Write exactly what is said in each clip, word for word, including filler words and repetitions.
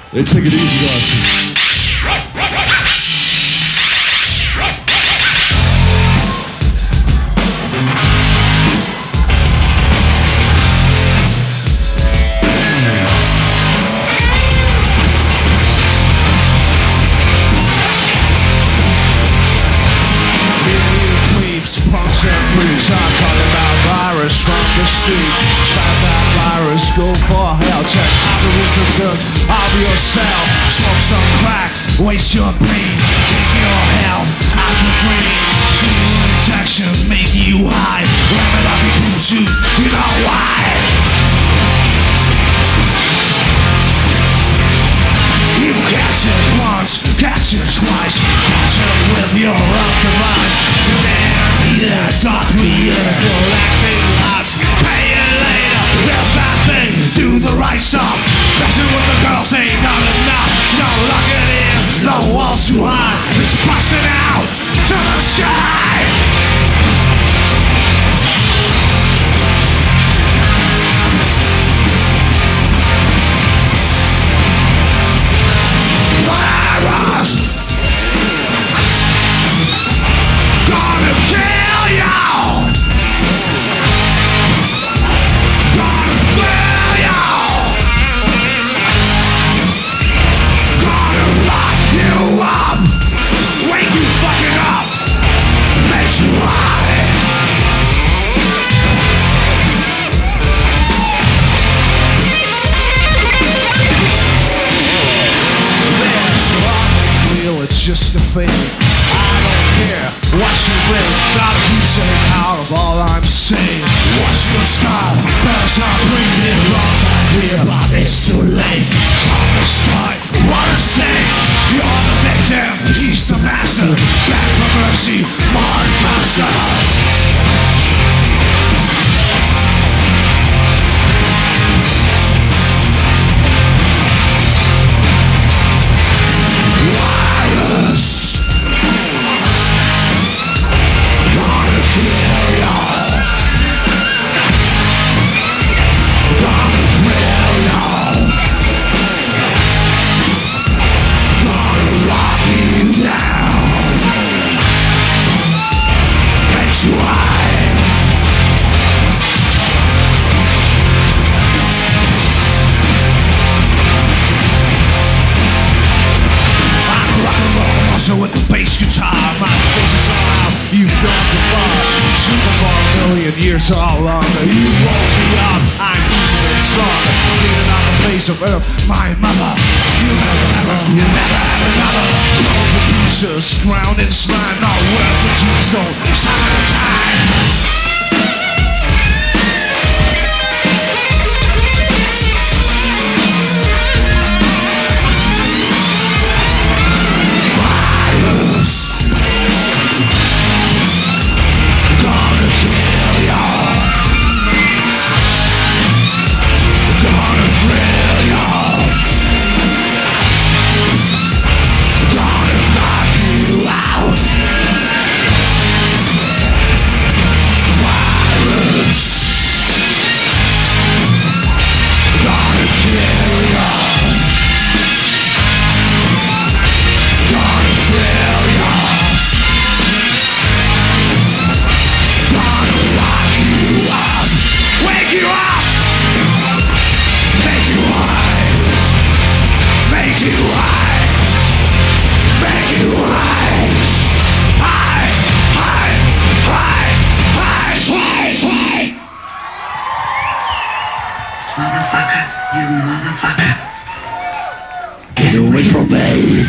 Hey, take it easy, guys. I'm talking about virus from the street. Stop that virus, go for hell. Check out the resistance of yourself. Smoke some crack, waste your brain. Take your health out the brain. Injection make you high. Ram it up your boobs, you, you know why. You catch it once, catch it twice. Catch it with your own device. Today talk me into acting lots. Pay it later. There's that thing. Do the right stuff. Messing with the girls ain't not enough. No luck in here. No walls too high. It's busting out to the sky. Virus. Gonna kill you. Gonna kill you. Gonna lock you up. Wake you fucking up. Make you high. There's nothing real, it's just a fake. I don't care what you think. Gotta keep saying out of all I'm saying. What's your style? Better stop breathing. Wrong idea, but it's too late. From the start, what a state. You're the victim, he's the master. Back for mercy, more and faster. Virus. Gonna kill ya. Gonna thrill ya. Gonna lock you down. Make you high. I'm a rock and roll monster with the bass guitar. My face is all out. You've gone too far. Sleeping for a million years or longer. You woke me up. I'm even stronger. Leaning on the face of earth, my mother. You never, ever, you never have another. Blown to pieces, drowned in slime. Not worth the tombstone. Sign of time. Get away from me!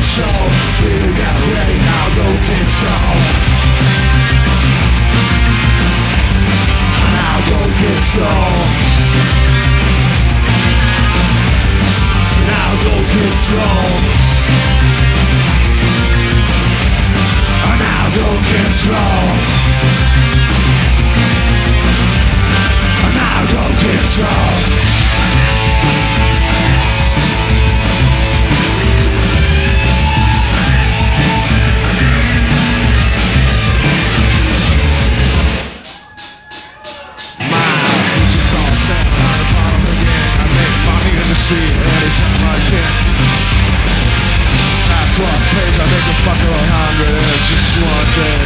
show. We'll get ready now, go kids go. Now go kids go. Now go kids go. Now go kids go. Now go kids go. Anytime I can. That's what pays. I make a fucking one hundred in just one day.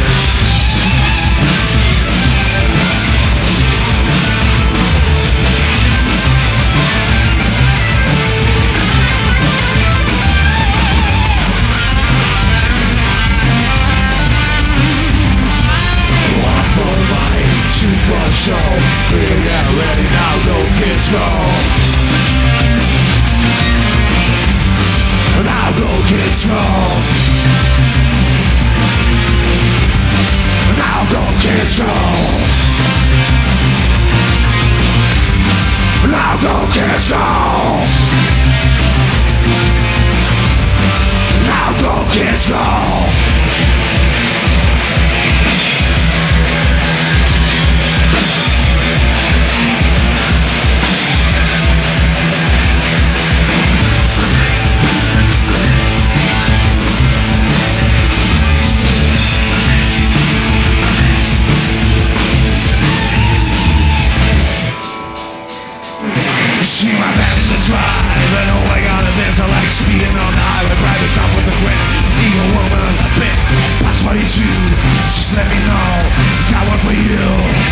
One for money, two for show. We get ready now, go kids go. Now go kids go. Now go kids go. Now go kids go. Now go kids go. See my band in the drive, and oh I got events. I like speeding on the highway, driving up with the grin. Eagle woman, a bit, that's what you do. Just let me know, got one for you.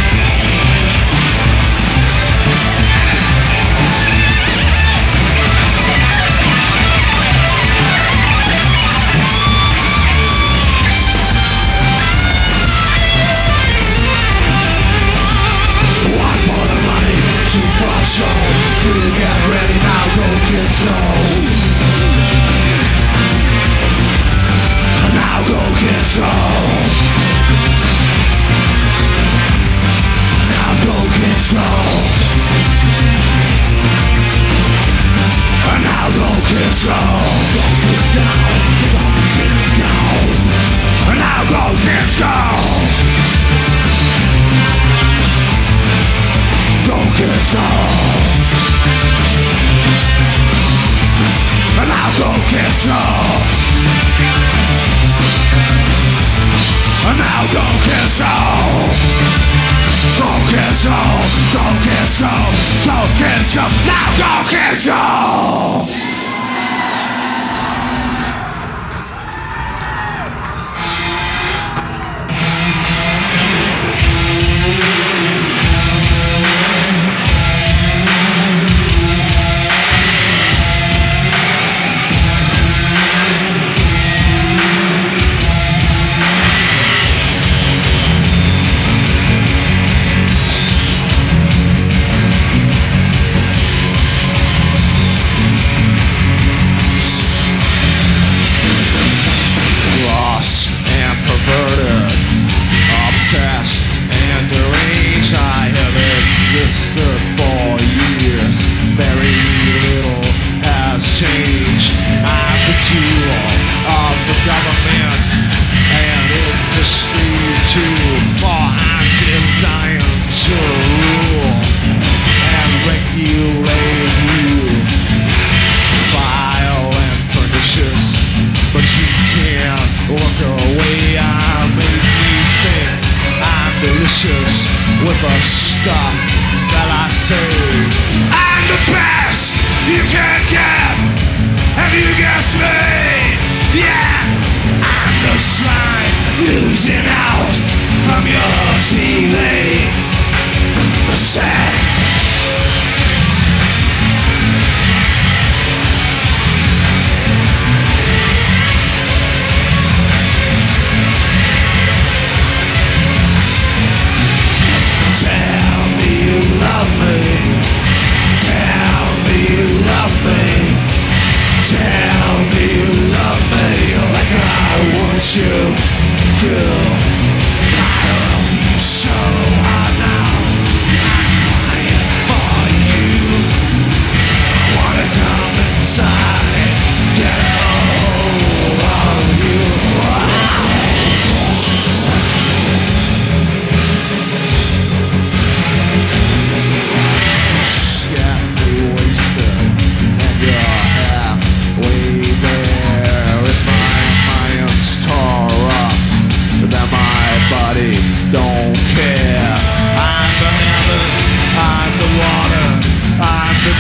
One for the money, two for the show. Three, get ready now, go kids go. Now go kids go. Now go kids go. Now go kids go. Go kids go. Go kids go. Now go kids go. Go kids go. And now go kids go. And now go kids go. Go kids go. Go kids go. Go kids go. Now go kids go.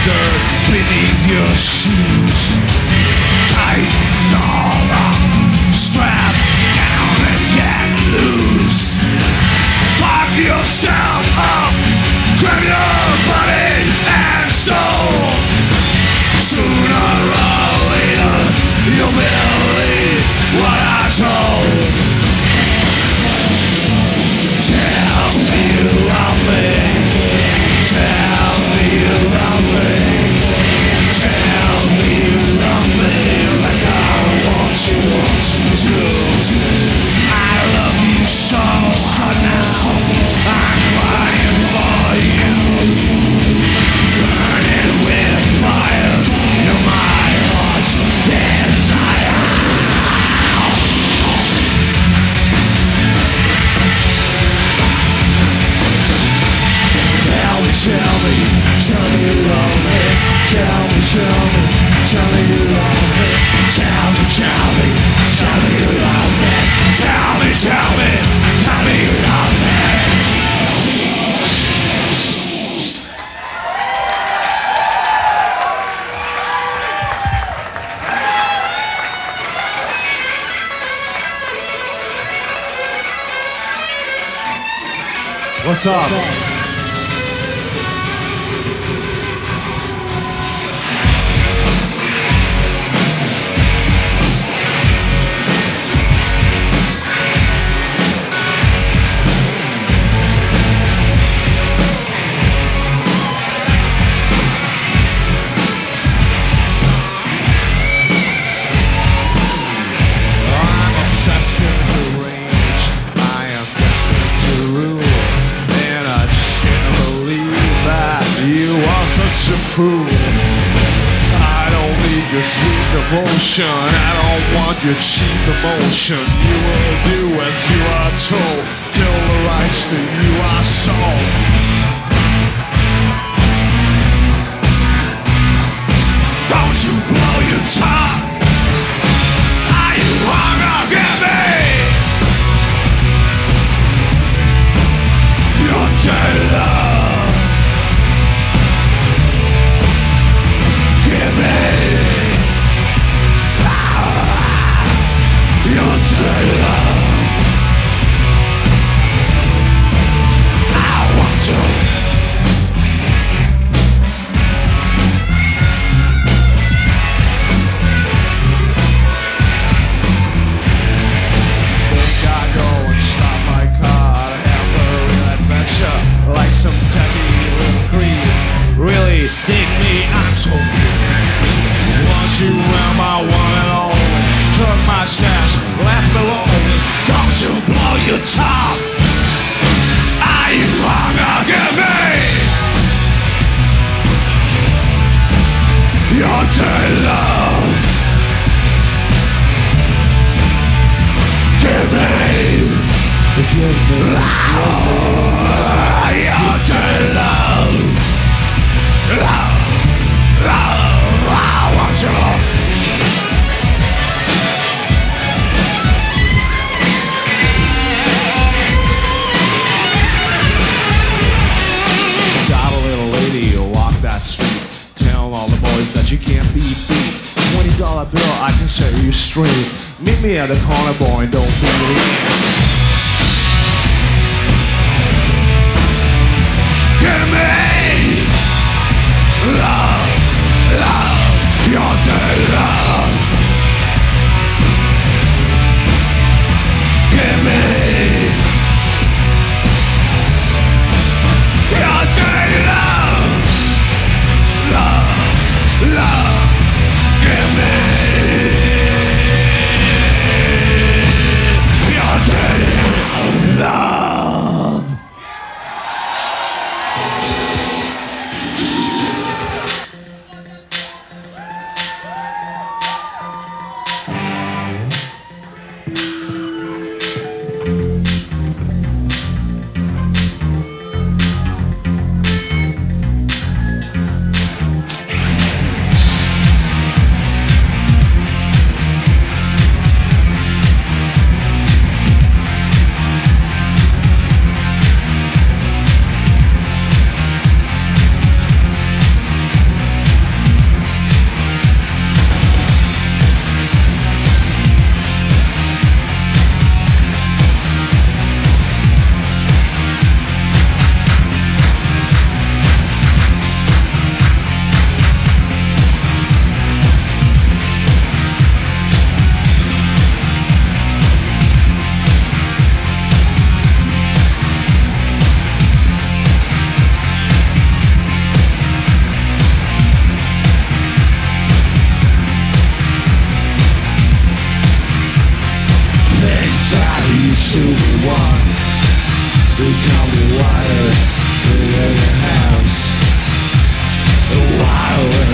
dirt beneath your shoes. Tighten all up, strap down and get loose. Lock yourself up, grab your body and soul. Sooner or later, you'll believe what I told. Tell me you love me. Tell me you love me. Tell me you love me like I want you to. I love you so hard now. I'm crying for you. Burning with fire. You're my heart's desire. Tell me, tell me, tell me you love me. Tell me, tell me, tell me you love me. Tell me, tell me, tell me you love me. Tell me, tell me, tell me you love me. What's up? What's up? Fool. I don't need your sweet devotion. I don't want your cheap emotion. You will do as you are told till the rights to you are sold. Don't you blow your top. Are you hung up at me? Your dirty love. Give me your dirty love. I want to. Think I go and stop my car to have a real adventure, like some tacky little creep. Really dig me, I'm so free. Want you around my one and only. Took my stash, left me lonely. Don't you blow your top. Are you hungry? Give me your dirty love. Give me, give me oh, your dirty love. Love, love, I want you. Got a little lady who walk that street, telling all the boys that you can't be beat. Twenty dollar bill, I can set you straight. Meet me at the corner, boy, don't be late. Give me love, love, your dirty love. Give me your dirty love, love, love. Give me your dirty love.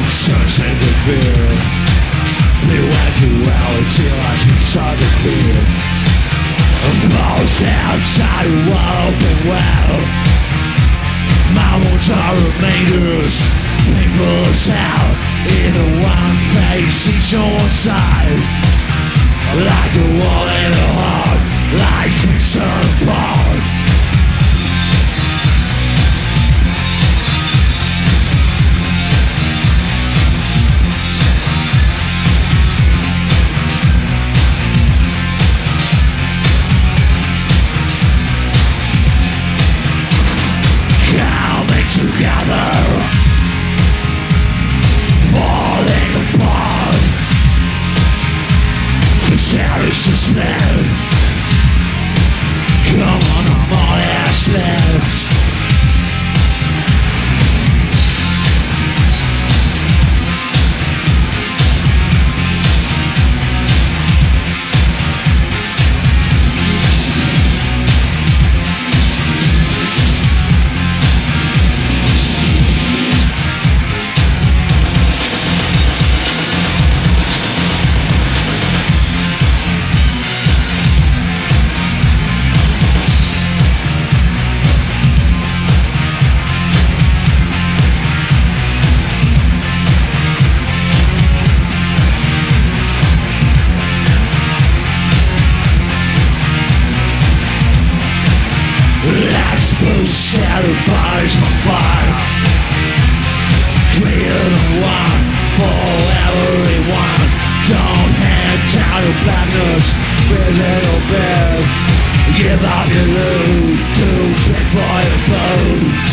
searching the fear. They went too well until I can start the fear. Balls outside the wall open well. My wounds are remainders, painful as hell. Either one face, each on one side. Like a wall in a heart, like things turn apart. Together, falling apart. To cherish the split. Come on, I'm all that's left. Shattered bodies on fire. Greater than one for everyone. Don't hand down your blackness, visit or bed. Give up your loot, too big for your boots.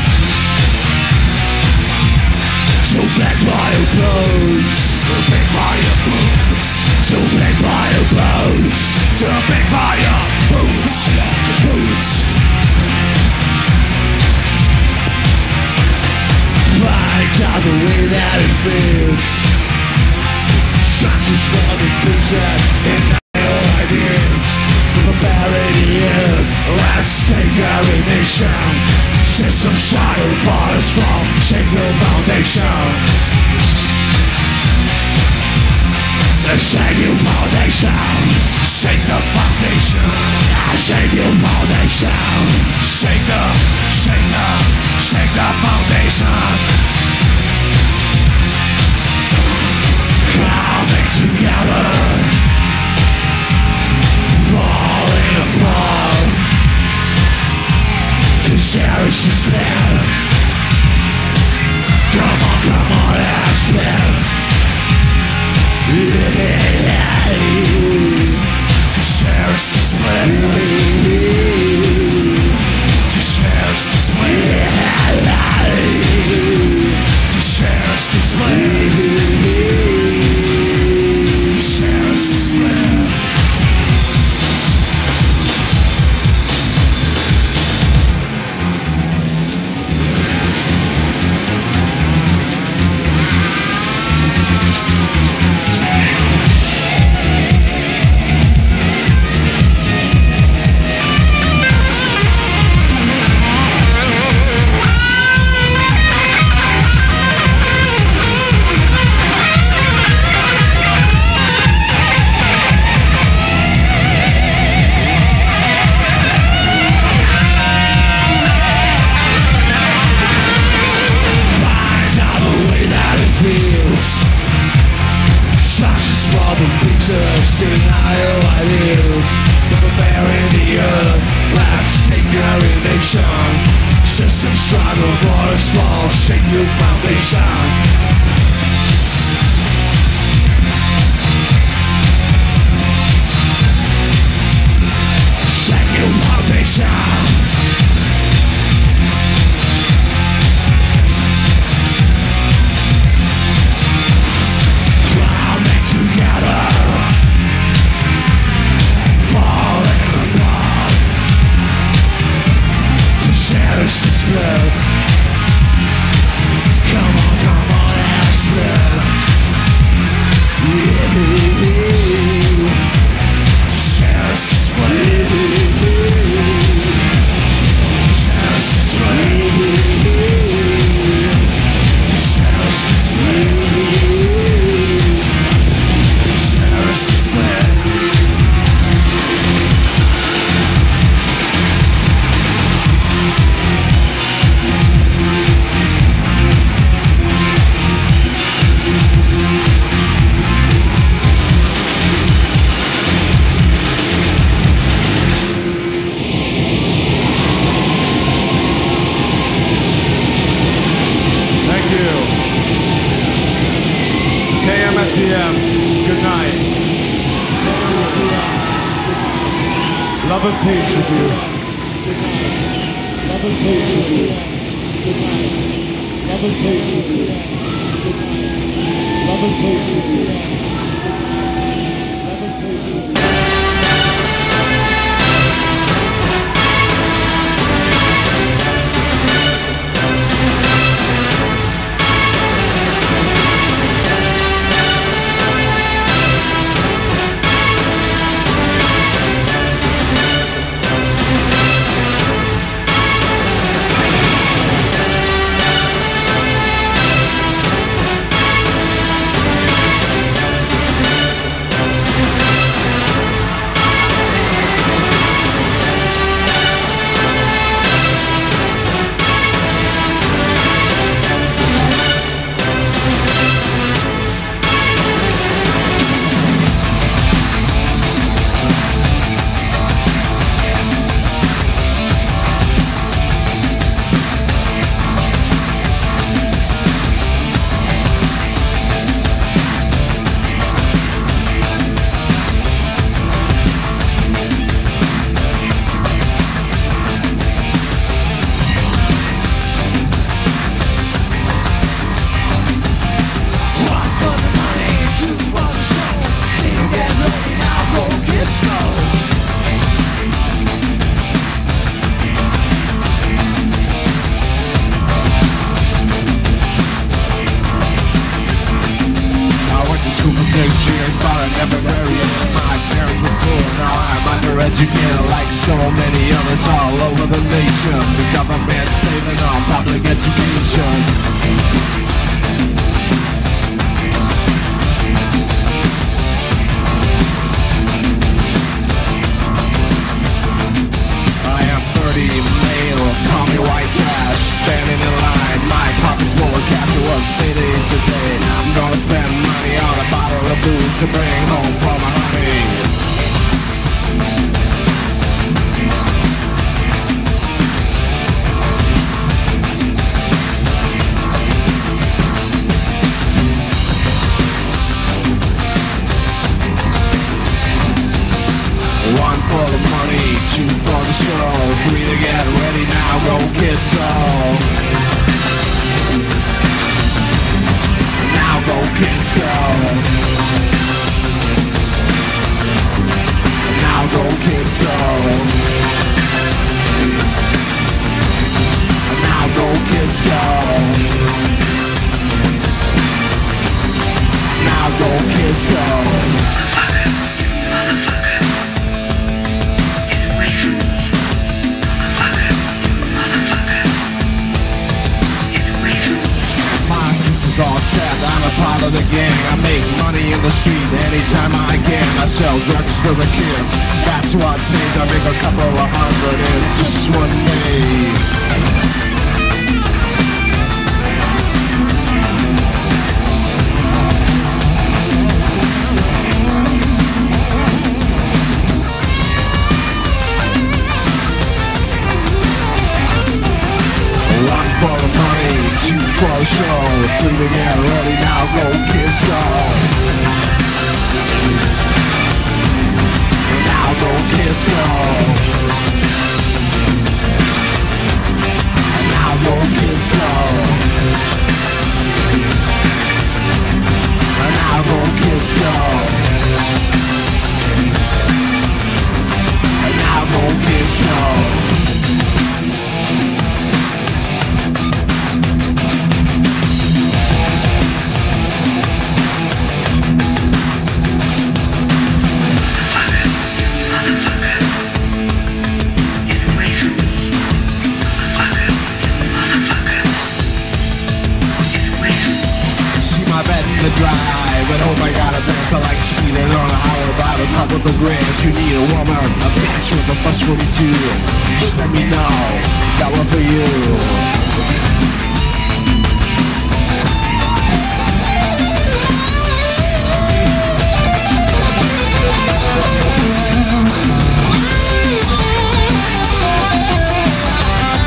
Too big for your boots. Too big for your boots. Too big for your boots. Too big for your boots. Boots. Find out the way that it feels. Structures for the picture and no ideas. Preparing the air, let's take every nation. Systems try to part us from shake the foundation. The shake your foundation. Shake the foundation. Shake your foundation. Shake the, shake the, shake the foundation. Coming together, falling apart. To cherish this land. Come on, come on, let's live. To cherish this land. To cherish this land. To cherish this land. To cherish this land. Denial ideals, preparing the earth, last taking nation. System struggle, borders fall, shake your foundation. Shake your foundation. Cherish this blood. Come on, come on. F D M, good night. Love and peace with you. Love and peace with you. Love and peace with you. Love and peace with you. Love and peace with you.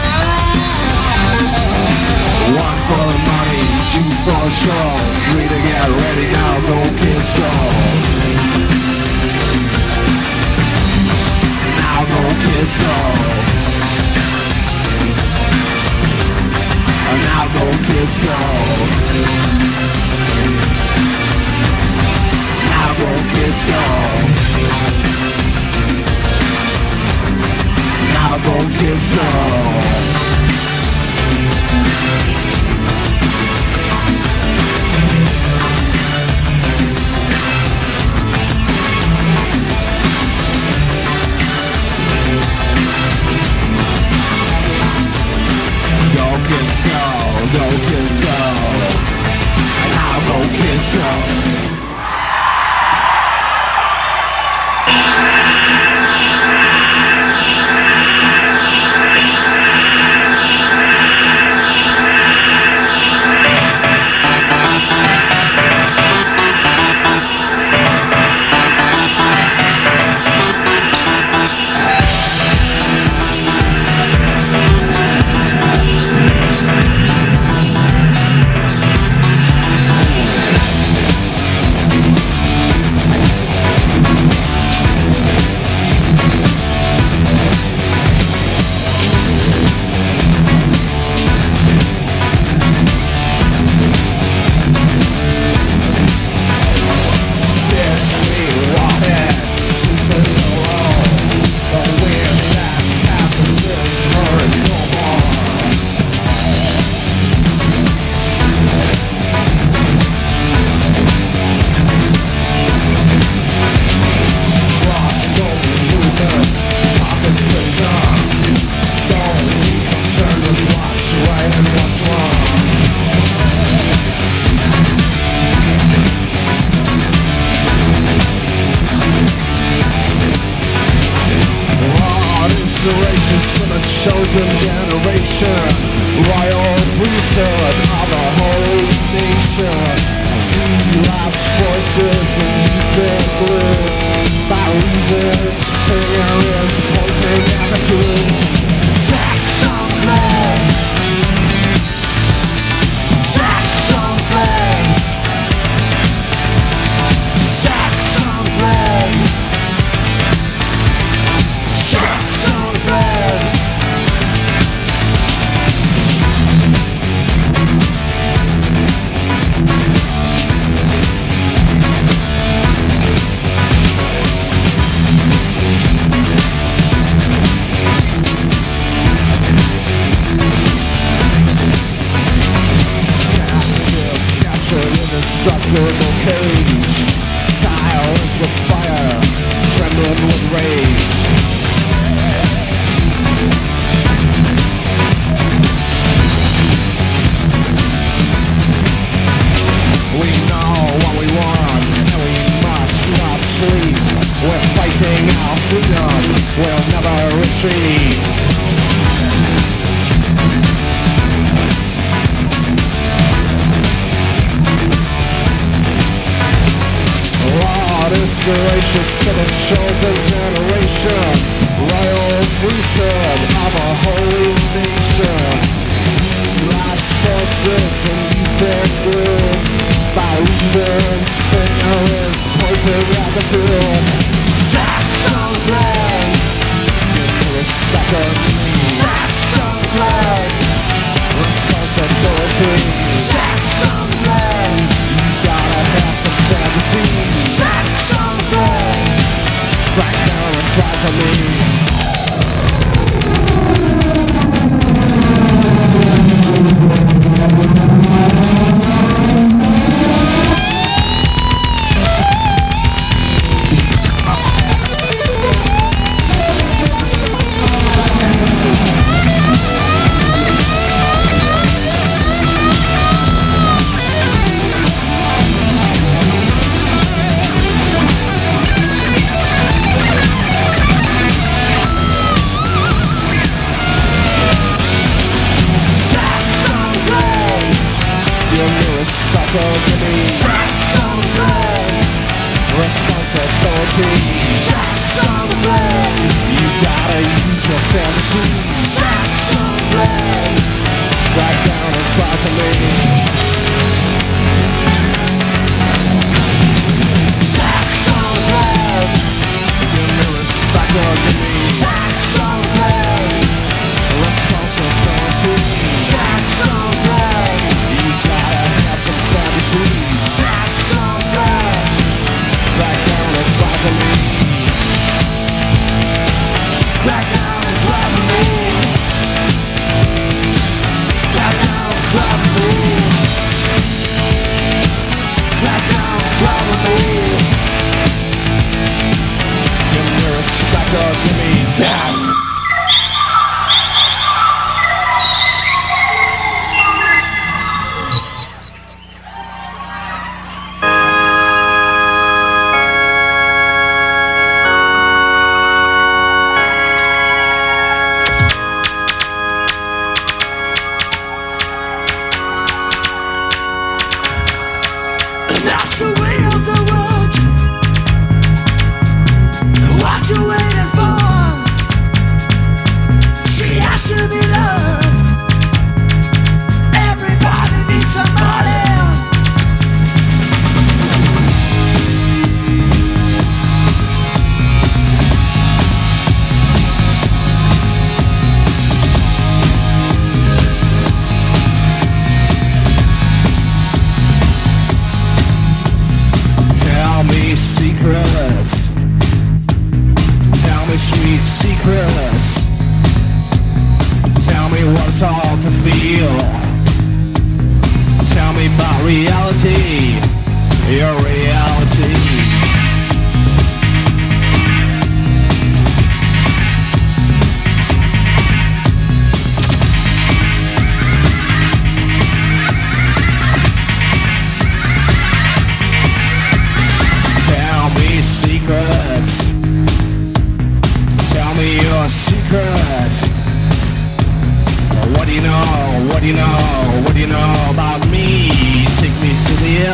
for the money, two for the show, three to get get ready now, go kids go. Now go kids go. Now go kids go. Now go kids go. Now go kids go. Go kids go, go kids go. Now go kids go. Chosen generation, royal priesthood of the whole nation. See life's voices and you've been through by reasons, fingers pointing at the truth. Saxon flag, Saxon flag, Saxon flag, Saxon flag. Indestructible cage, silence with fire, trembling with rage. We know what we want, and we must not sleep. We're fighting our freedom, we'll never retreat. Is gracious to the chosen generation, royal priesthood of a holy nation. See life's forces and you've been through by reasons, fingers pointing at the truth. Saxon flag, respect of me. Saxon flag, responsibility. Saxon flag, you gotta have some fantasy. Saxon flag, back down and cry for me. Saxon flag, responsibility. Saxon flag, you gotta use your fantasy. Saxon flag, back down and cry for me.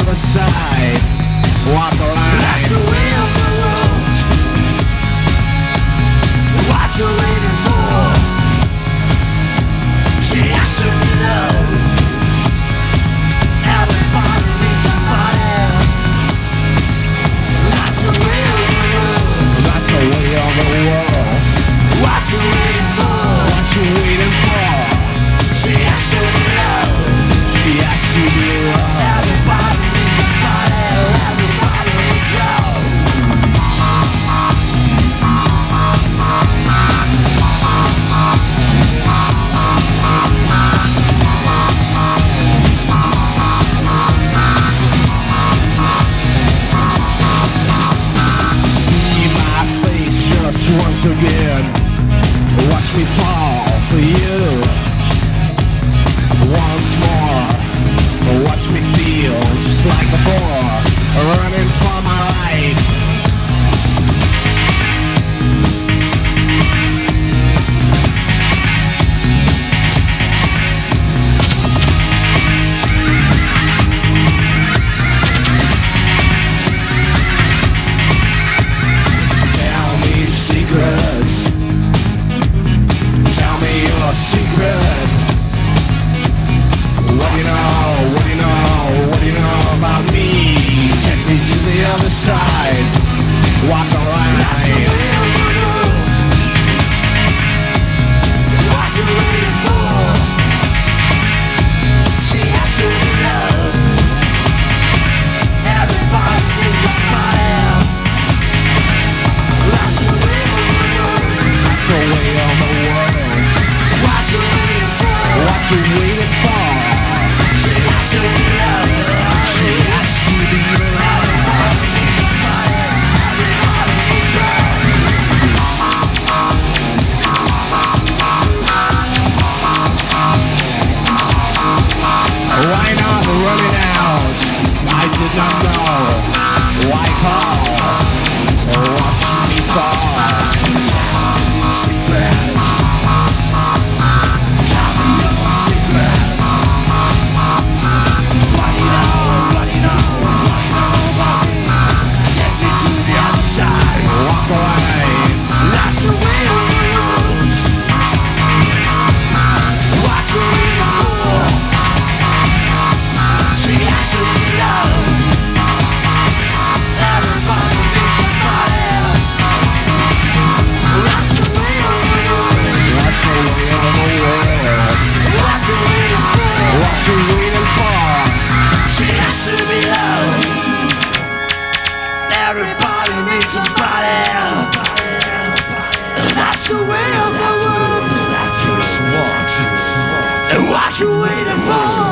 other side. Walk the line. That's the way of the world. What you waiting for? She has to be loved. Everybody needs somebody. That's the way of the world. That's the way of the world. What you waiting for? What you waiting for? She has to be loved. She has to be loved. Everybody needs somebody. Everybody needs love. See my face just once again. Watch me fall for you. Once more, watch me feel just like before, running for my life. Tell me secrets. Tell me your secret. What do you know, what do you know, what do you know about me? Take me to the other side. Walk the line. That's the way of the world. What you waiting for? She has to be loved. Everybody needs somebody. That's the way of the world. That's the way of the world. What you waiting for? What you waiting for? She has to be loved. She has to be loved. Everybody needs somebody. Everybody needs love. Why not run it out? I did not know. Why call? Watch me fall. Secrets. Tell me your secrets. What do you know? What do you know? What do you know about me? Take me to the other side. Walk away. That's the way of the world. What you waiting for? She has to be loved. Everybody needs somebody. That's the way of the world. That's the way of the world. What you waiting for? What you waiting for? She has to be loved. Everybody needs somebody. That's the way of the world. That's what you want. And what you waiting for?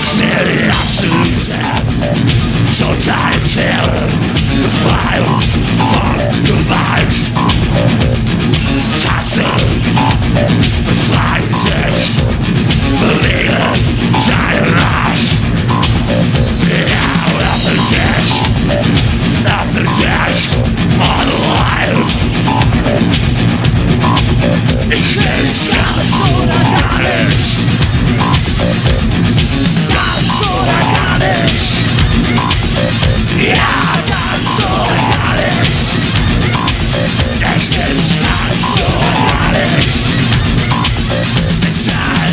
nearly absolute death. Total terror, the fire from the light. Tattoo, the flying dish, the leader, giant rush. Out of the dish, out the dish, on the line. It's getting scouted for the goddess. God's so the goddess. Yeah, God's so the goddess. It's getting scouted for the goddess. It's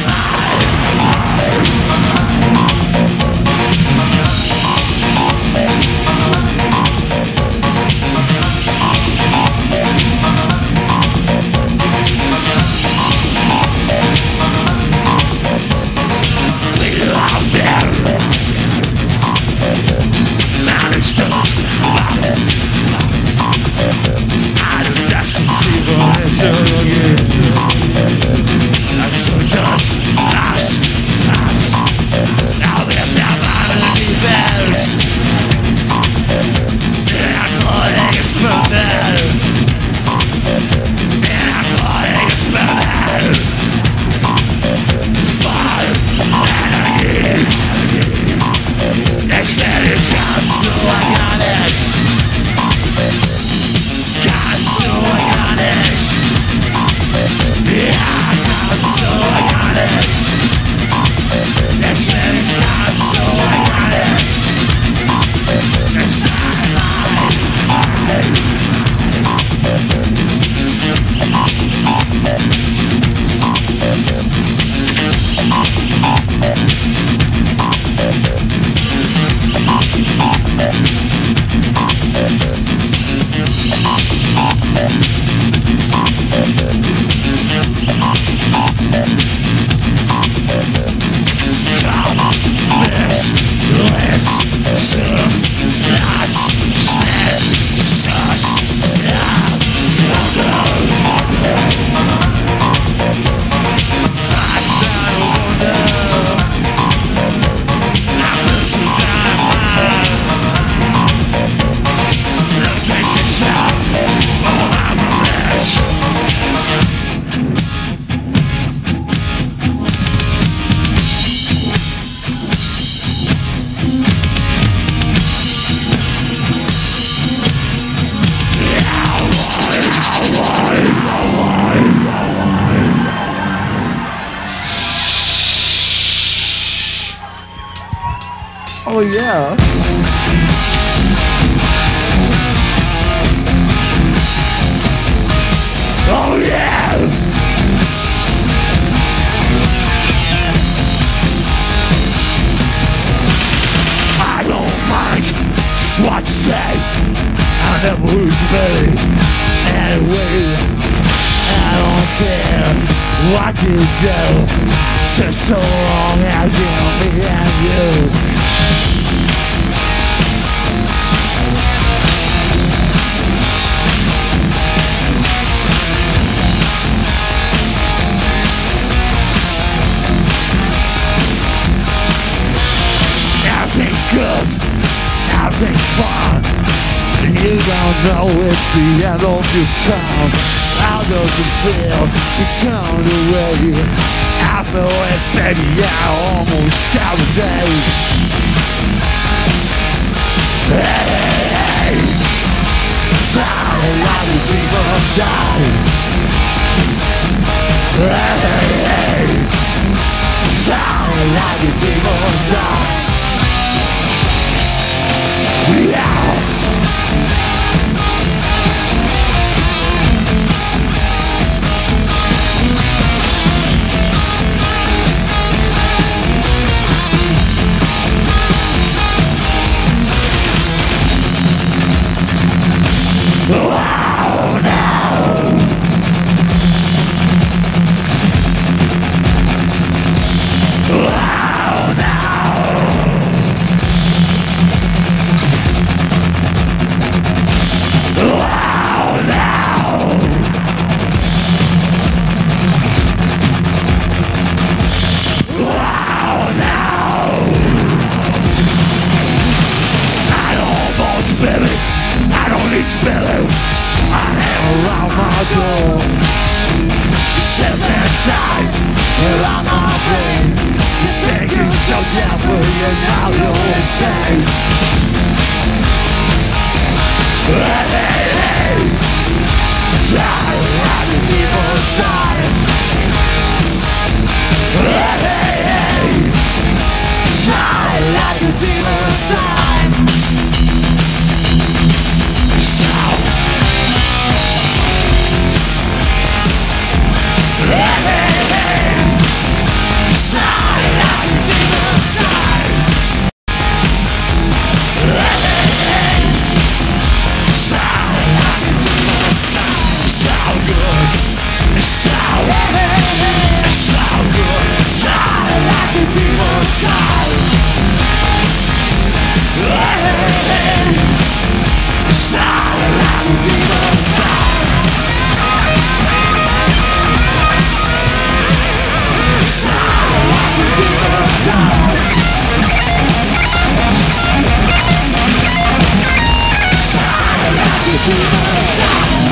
Oh yeah. Oh yeah. I don't mind just what you say. I never lose you, baby. Anyway, I don't care what you do, just so long as you know me and you. Everything's good, everything's fun, and you don't know it's the end of your time. How does it feel? You turned away. I feel it, baby, yeah, almost every day. Hey, hey, hey. Sorry, I will people die. Hey, hey, hey. Sorry, I will people die. Yeah. Wow, no. Wow. spilling. I hang around my door. Set that sight around my brain. You're thinking so clever, you know you're insane. Hey, hey, hey. Shine like a demon shine. Hey, hey, hey. Shine like a demon shine. Shine. Hey, hey, hey. Shine like a demon shine. Hey, hey, hey. Shine like a demon shine. So good. So good. So good. Shine like a demon shine. Hey, hey, hey. Shine like a demon shine. Shine like a demon shine. Shine like a demon shine.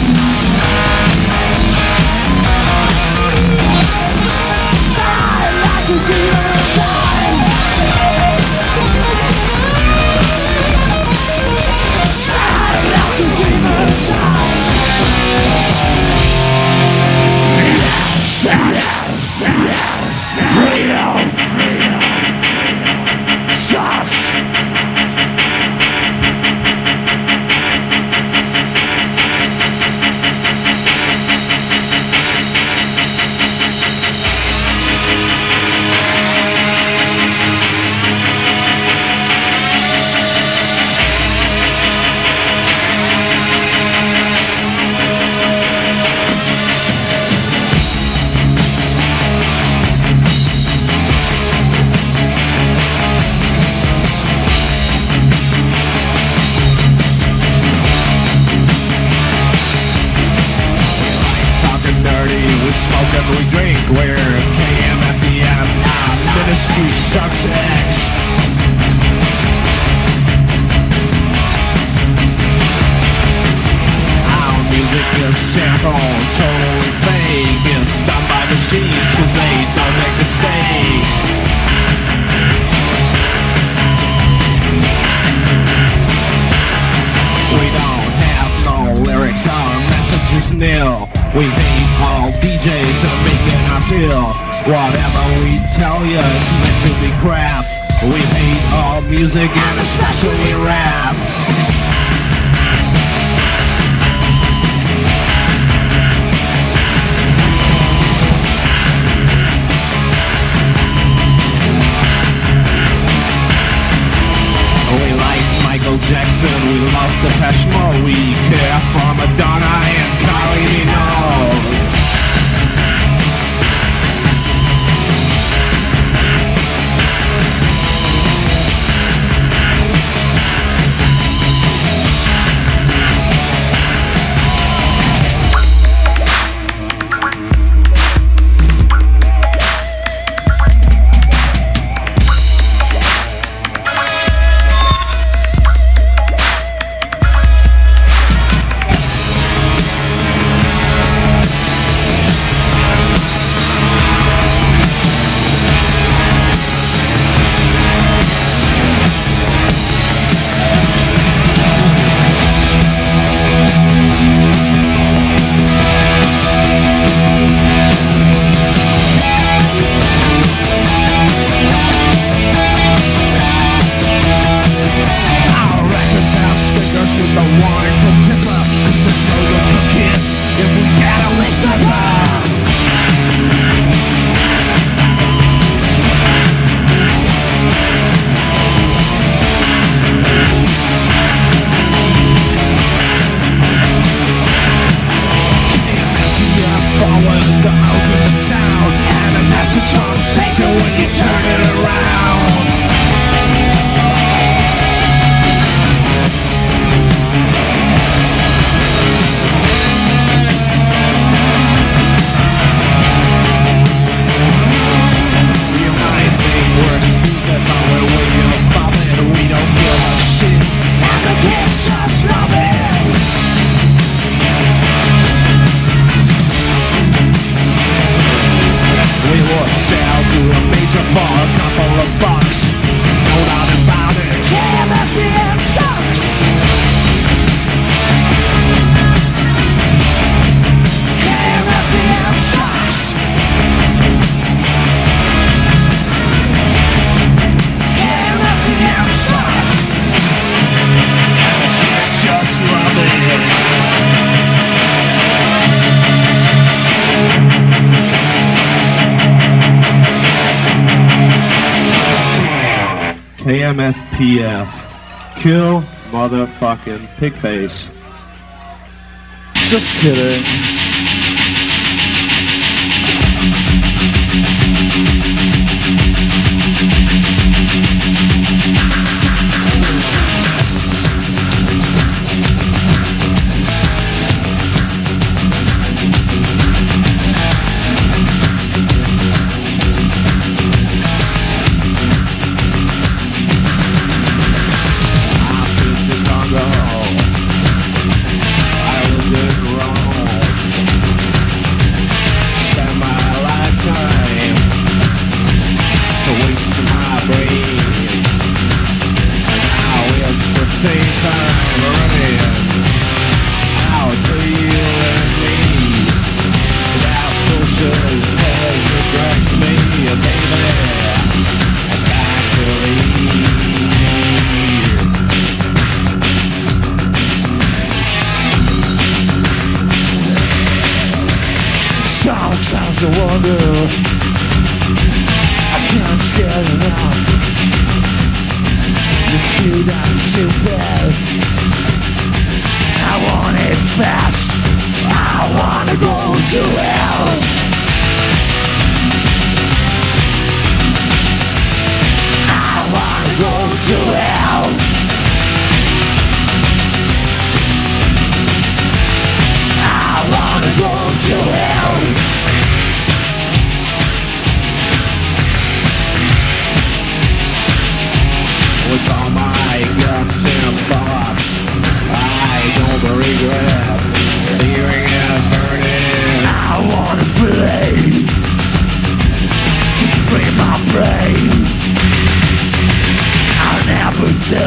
Shine like a demon shine. Shine like a demon shine. Sex, sex, freedom, sucks. Smoke and we drink, we're K M F D M. Our ministry sucks eggs. Our music is sample, totally fake. It's done by machines cause they don't make mistakes. We don't have no lyrics, our message is nil. We hate all D Js that are making us ill. Whatever we tell you, it's meant to be crap. We hate all music and especially rap. We like Michael Jackson, we love Depeche Mode. We care for Madonna and Kylie Minogue. It's just nothing. K M F D M. Kill motherfucking pigface. Just kidding. Sometimes I wonder, I can't get enough. The kid I'm so bad, I want it fast. I wanna go to hell. I wanna go to hell. I wanna go to hell. With all my guts and thoughts, I don't regret hearing and burning. I wanna flee to free my brain. I'll never do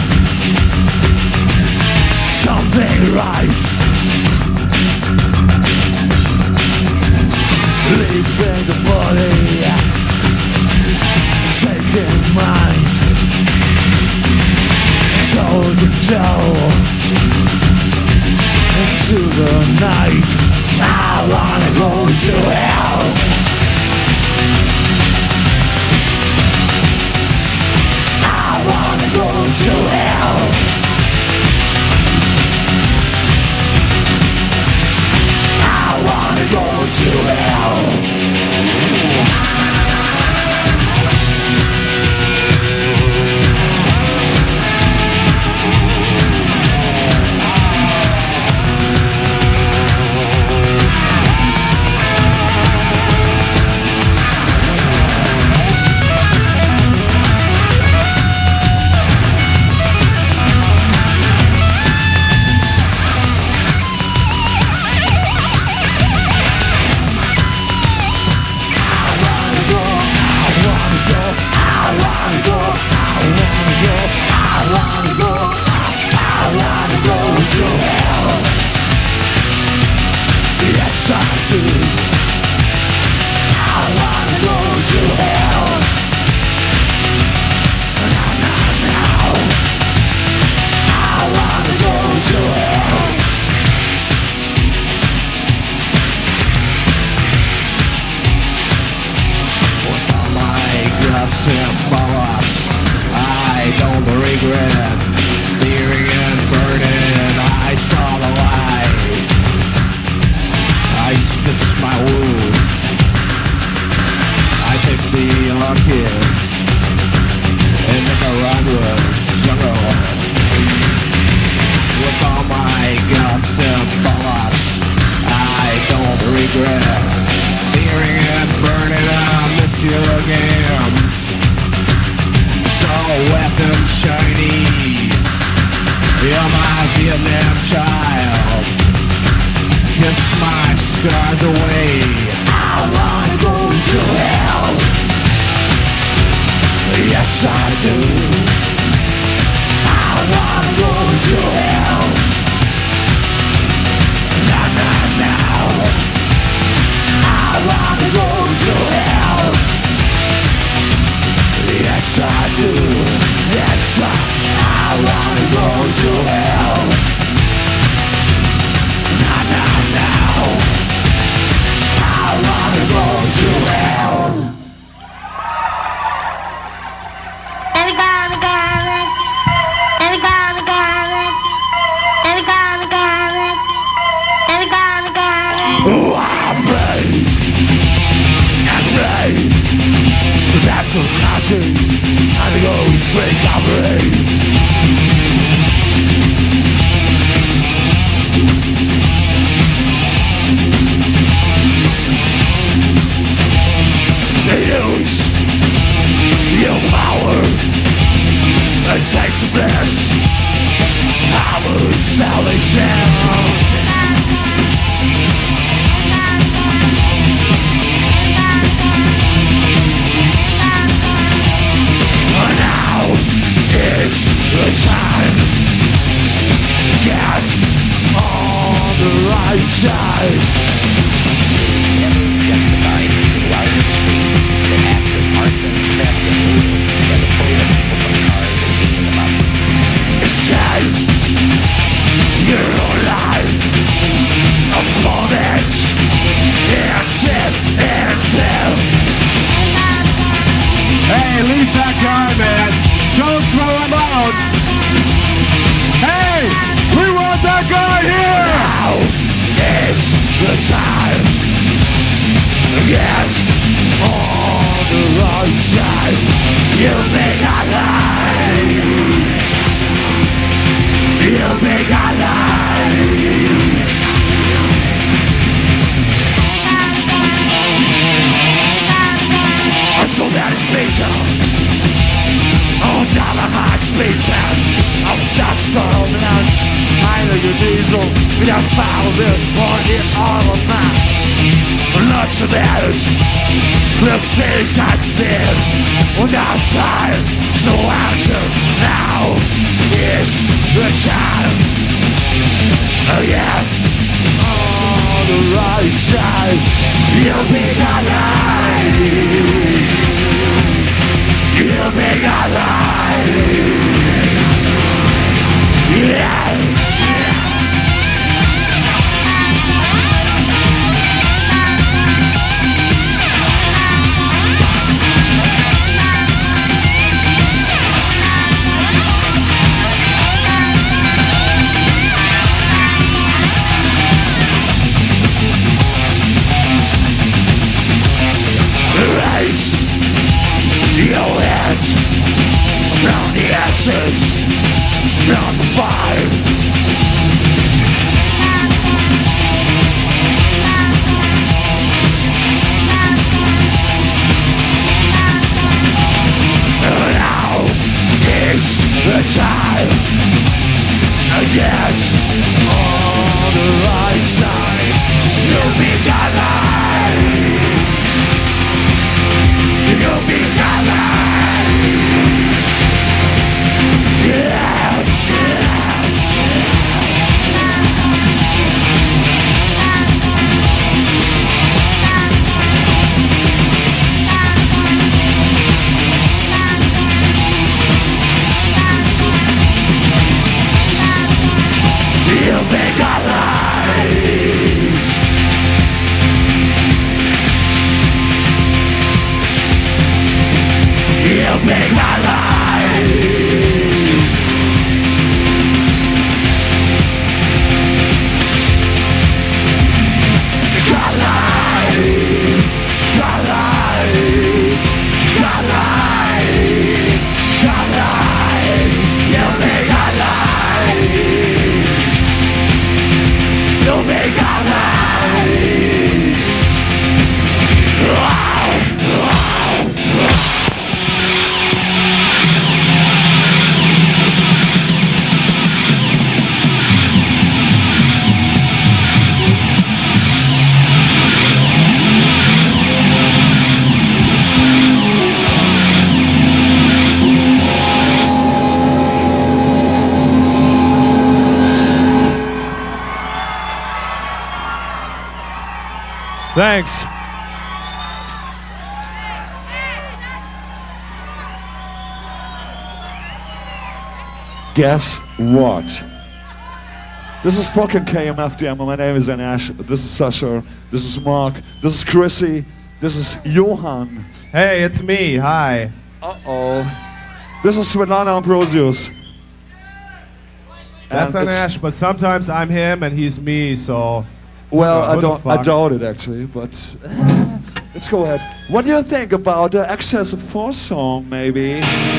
something right. Leaving the body, taking mind. Toe to toe into the night. I wanna go to hell. I wanna go to hell. I wanna go to hell. to the mountain, and to go drink coffee. They use your power and takes the best. Our salvation. Now is the time. Get on the right side. Never justified violence, the acts of arson, theft, and looting, and the pulling of people from cars and beating them up. Escape your own life. A moment. It's it, it's it. Hey, leave that guy, man. Don't throw him out. Hey, we want that guy here. Now is the time. Get on the right side. You make a lie. You make a lie. I'm so bad as Peter. Oh, Dynamite's Peter. Auf das Sonnenland. Heilige Diesel. Wieder Farbe und in eurer Macht. Und nutze Welt. Glückseligkeit sehen. Und das Heil zu ernten. Now is the time. Oh yeah. On the right side. You'll be alive. You'll be alive. Yeah. Raise your head from the ashes, from the fire. Now is the time to get on the right side. You'll be alive. You'll be alive. Yeah, yeah, you'll be alive. You'll be alive. Alive. Alive. Alive. Alive. You'll be alive. You'll be alive. Wow. Wow. Wow. Thanks. Guess what? This is fucking K M F D M. My name is En Esch. This is Sascha. This is Mark. This is Chrissy. This is Johan. Hey, it's me. Hi. Uh-oh. This is Vrenna Ambrosius. That's En Esch, but sometimes I'm him and he's me, so... Well, Who I the don't. I fuck? doubt it actually, but Let's go ahead. What do you think about the excessive force song, maybe?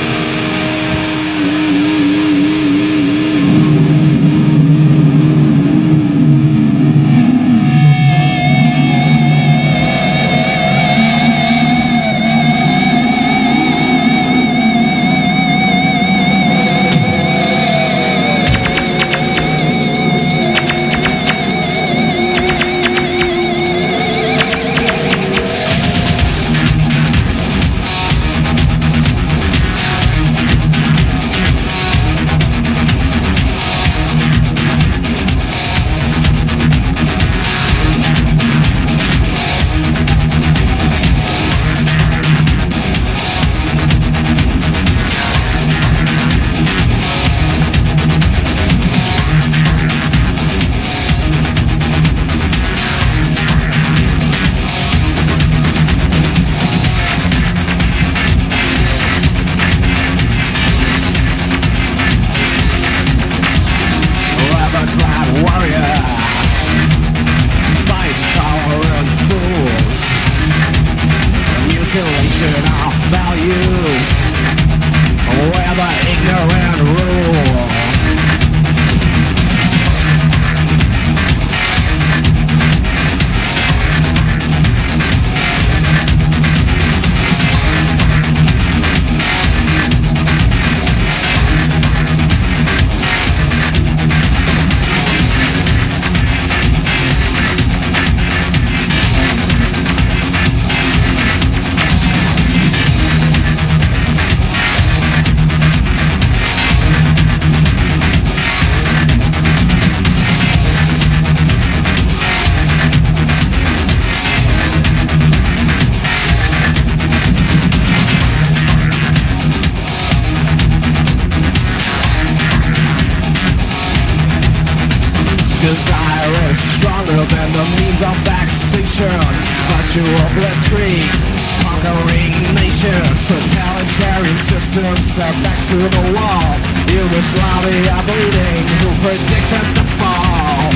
Desire is stronger than the means of vexation. Virtual blitzkrieg, conquering nations. Totalitarian systems, their backs to the wall. Yugoslavia bleeding, who predicted the fall?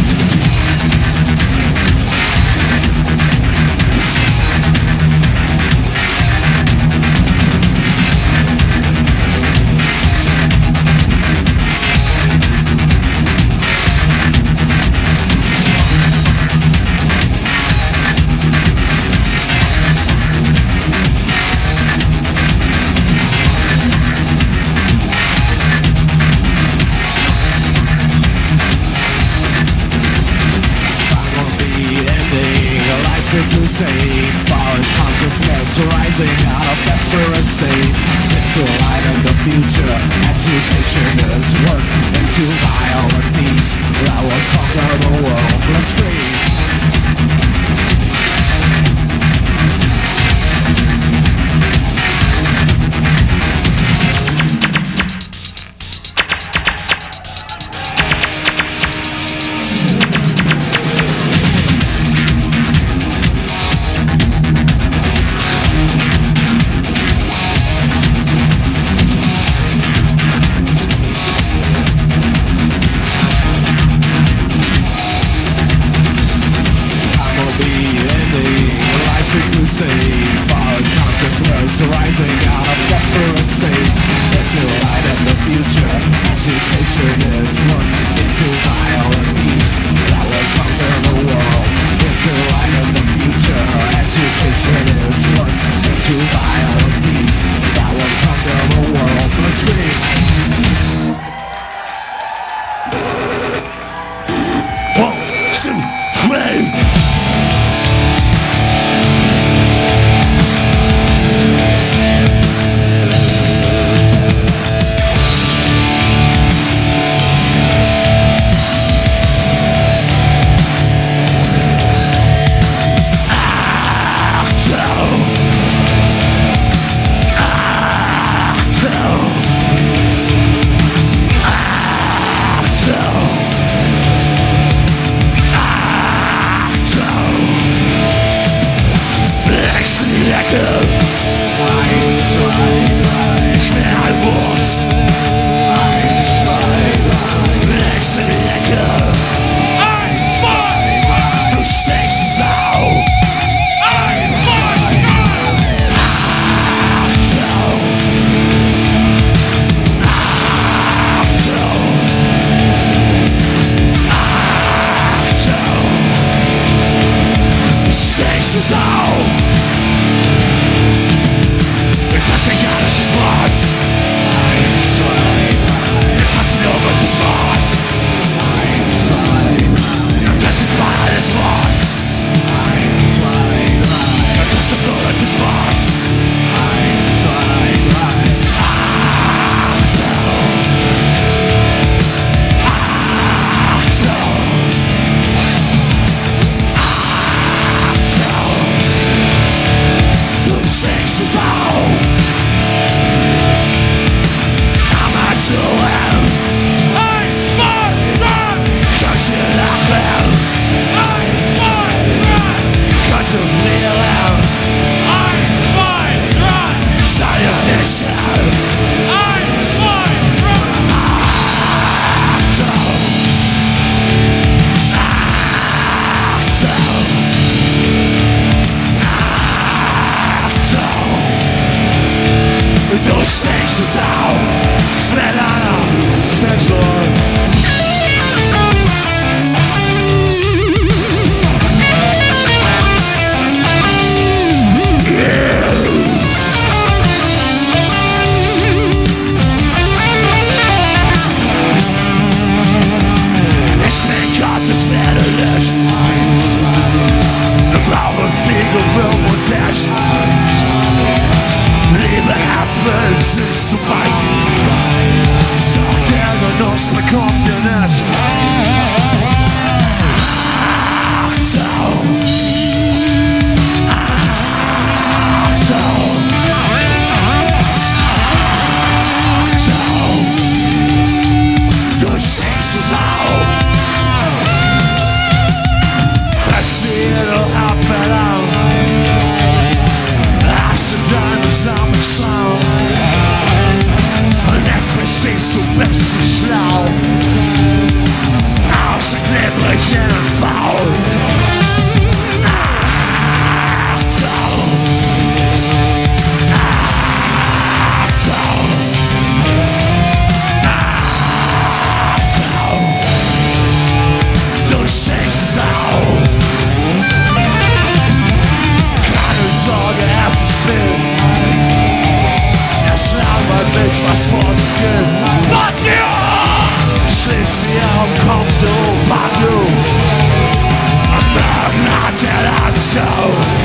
Crusade, foreign consciousness rising out of desperate state into light of the future. Education is work into violent peace that will conquer the world. Let's scream. Du stinkst es auf, Svenana, Pixel. Ich bin Gottes Wetterlicht, blaue Fiegel, Würm und Dash. Liebe Äpfel sind zu beißen, doch der Genuss bekommt ihr nicht. Achtung, Achtung, Achtung, du stinkst es auf. Fressier du Apfel auf, hast du deinen Samen schlau. Und jetzt verstehst du, bist du schlau. Außer glibberig in den Faul. Achtung, Achtung, Achtung, du stinkst es auf. Keine Sorge, erstes Bild. Es labert nicht, was vor sich geht. Fuck you! Schließ die Augen, komm so, fuck you. Am Morgen hat er Angst auf.